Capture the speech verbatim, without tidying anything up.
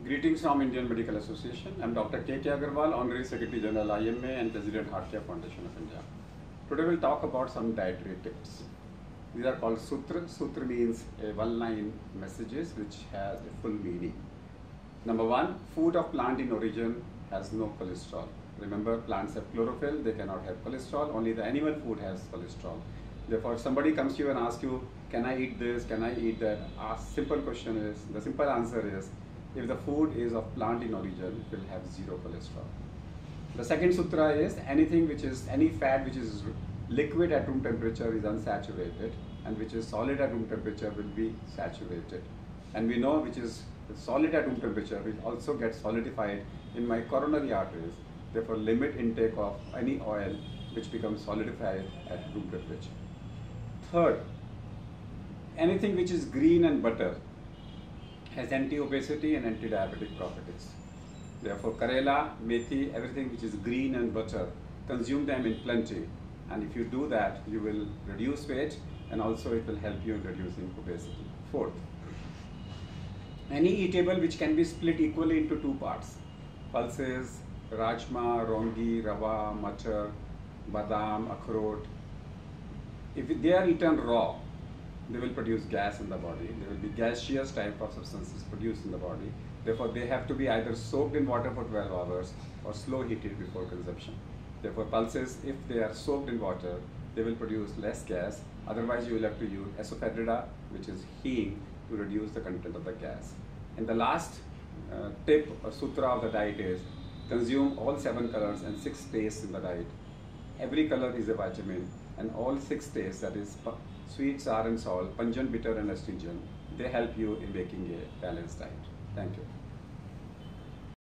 Greetings from Indian Medical Association. I am Doctor K K Agarwal, Honorary Secretary General I M A and President Heart Care Foundation of India. Today we will talk about some dietary tips. These are called Sutra. Sutra means a one-line messages which has a full meaning. Number one, food of plant in origin has no cholesterol. Remember, plants have chlorophyll, they cannot have cholesterol, only the animal food has cholesterol. Therefore, somebody comes to you and asks you, can I eat this, can I eat that? Ask, simple question is, the simple answer is, if the food is of plant in origin, it will have zero cholesterol. The second sutra is, anything which is, any fat which is liquid at room temperature is unsaturated, and which is solid at room temperature will be saturated. And we know which is solid at room temperature will also get solidified in my coronary arteries. Therefore, limit intake of any oil which becomes solidified at room temperature. Third, anything which is green and butter has anti-obesity and anti-diabetic properties. Therefore, Karela, Methi, everything which is green and butter, consume them in plenty. And if you do that, you will reduce weight and also it will help you in reducing obesity. Fourth, any eatable which can be split equally into two parts, pulses, rajma, rongi, rava, matar, badam, akhrot, if they are eaten raw, they will produce gas in the body. There will be gaseous type of substances produced in the body. Therefore, they have to be either soaked in water for twelve hours or slow heated before consumption. Therefore, pulses, if they are soaked in water, they will produce less gas. Otherwise, you will have to use asafoetida, which is hing, to reduce the content of the gas. And the last uh, tip or sutra of the diet is, consume all seven colors and six tastes in the diet. Every color is a vitamin, and all six tastes, that is sweet, sour and salt, pungent, bitter and astringent, they help you in making a balanced diet. Thank you.